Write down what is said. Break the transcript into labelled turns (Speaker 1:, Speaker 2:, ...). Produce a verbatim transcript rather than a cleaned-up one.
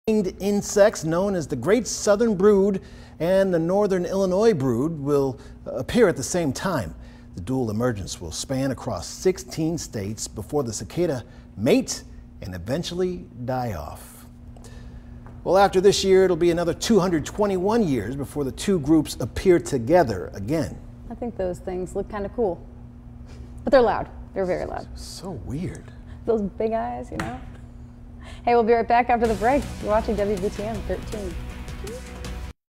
Speaker 1: Winged insects known as the Great Southern Brood and the Northern Illinois Brood will appear at the same time. The dual emergence will span across sixteen states before the cicada mate and eventually die off. Well, after this year, it'll be another two hundred twenty-one years before the two groups appear together again.
Speaker 2: I think those things look kind of cool, but they're loud. They're very loud.
Speaker 1: So weird.
Speaker 2: Those big eyes, you know? Hey, we'll be right back after the break. You're watching W B T M thirteen.